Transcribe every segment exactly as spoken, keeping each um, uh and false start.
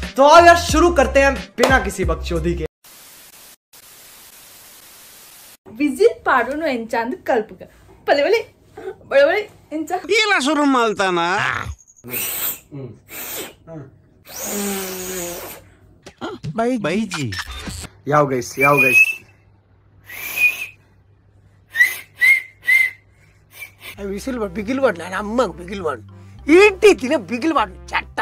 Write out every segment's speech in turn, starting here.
तो आओ यार शुरू करते हैं बिना किसी बकचोदी के। विजिल पाडोनो एंचांद कल्पक पले पले बड़े बड़े एंचा ఇలా शुरू मालताना भाई भाई जी yo guys yo guys whistle but Bigil but ना अम्मा बिगिल बट ఏంటి తినే బిగిల్ బట్ చట్ట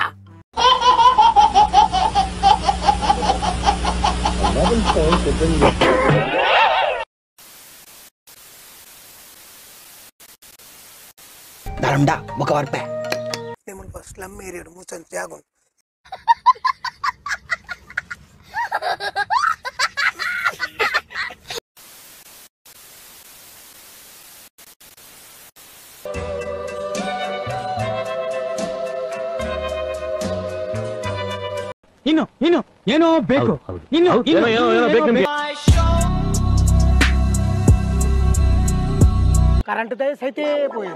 दारमडा ఒక వర్పే మేము స్లమ్ ఏరియా ముసన్ త్యాగం ಇನ್ನು ಇನ್ನು ಏನೋ ಬೇಕು ಇನ್ನು ಏನೋ ಏನೋ ಏನೋ ಬೇಕು ನಿಮಗೆ కరెంట్ దే సైతే పోయి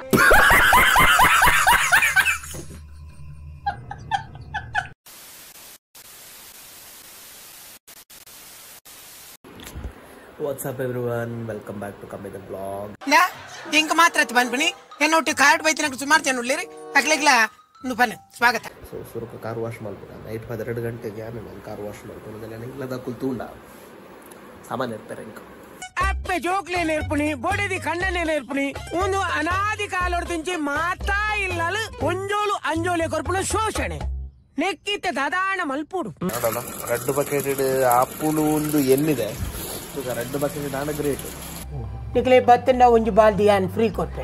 What's up everyone, welcome back to Come the vlog. ನಾ ಇಂಕ ಮಾತ್ರ ಅತ್ ಬಂದ್ಬಿನಿ ಏನೋಟಿ ಕಾರ್ಡ್ ಬೈತಿನಕ ಸುಮಾರು ಜನ ಉಳ್ಳಿರಿ ಅಕ್ಲೆಗ್ಲ ನುಪನ ಸ್ವಾಗತ ಸೊ ಸುರುಕ ಕಾರ್ ವಾಶ್ ಮಾಡ್ಬಿಡ ನೈಟ್ ಹನ್ನೆರಡು ಗಂಟೆಗೆ ನಾನು ಕಾರ್ ವಾಶ್ ಮಾಡ್ಕೊಂಡು ಇಲ್ಲದ ಕುಲ್ತುಂಡ ಸಾಮಾನ್ಯ ಇರ್ತಾರೆ ಇಂಕ ಅಪ್ಪೆ ಜೋಕ್ಲೆ ನೇರ್ಪುನಿ ಬೋಡೆದಿ ಕಣ್ಣನೆ ನೇರ್ಪುನಿ ಒಂದು ಅನಾದಿ ಕಾಲೊಡ್ತಿಂಚಿ ಮಾತಾ ಇಲ್ಲಲು ಒಂಜೋಳು ಅಂಜೋಲೆ ಕೊರ್ಪುನ ಶೋಷಣೆ ನೆಕ್ಕಿತ್ತೆ ದಾದಾಣ ಮಲ್ಪುಡು ನೋಡೋಣ ರೆಡ್ ಬಕೆಟ್ ಆಪುನು ಒಂದು ಎನ್ನಿದೆ ಈಗ ರೆಡ್ ಬಕೆಟ್ ದಾಣ ಗ್ರೇಟ್ ನಿಕ್ಲೆ ಬತ್ತಂಡ ಒಂಜಿ ಬಾಲ್ದಿ ಆನ್ ಫ್ರೀ ಕೊಟ್ಟೆ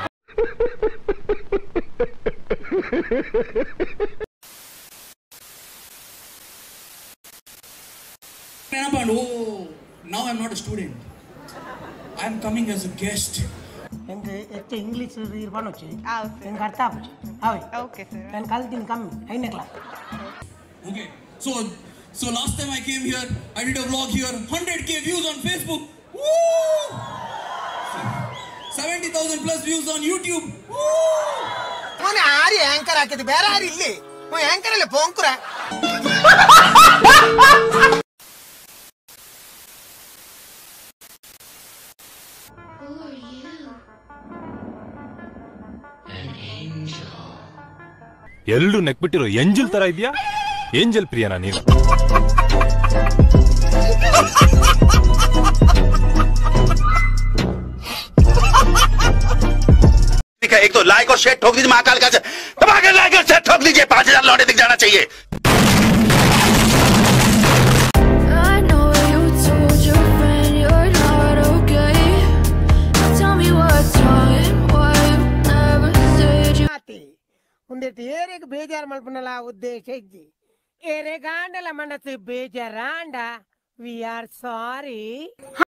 Oh, now I'm not a student. I'm coming as a guest. ಎಂಗೆ ಎತ್ತೆ ಇಂಗ್ಲಿಷ್ ಇರ್ಬಾನು ಚಿ ಎಂಗೆ ಅರ್ಥ ಆಪುಚಿ ಹೌದು ಓಕೆ ಸರ್ ನಾನು ಕಲ್ತೀನಿ ಕಮ್ಮಿ ಐದನೇ class Okay, so so last time I came here, I did a vlog here, one hundred K views on Facebook. Woo! seventy thousand plus views on YouTube. Woo! ಮೊನ್ನೆ ಆರಿ ಆಂಕರ್ ಹಾಕಿದ್ದು ಬೇರೆ ಯಾರು ಇಲ್ಲಿ anchor ಅಲ್ಲೇ ಪೋಂಕುರ ಎಲ್ಲೂ ನೆಕ್ಬಿಟ್ಟಿರೋ ಎಂಜಲ್ ತರ ಇದೆಯಾ ಏಂಜಲ್ ಪ್ರಿಯನಾ ನೀನು एक तो लाइक और शेयर ठोक दीजिए महाकाल का दबा के लाइक और शेयर ठोक दीजिए पांच हजार लौटे दिख जाना चाहिए ಒಂದೇಟು ಏರೆಗೆ ಬೇಜಾರು ಮಲ್ಪನಲ್ಲ ಉದ್ದೇಶ ಇಜ್ಜಿ ಏರೆ ಗಾಂಡಲ ಮನಸ್ಸು ಬೇಜಾರಾಂಡ ವಿ ಆರ್ ಸಾರಿ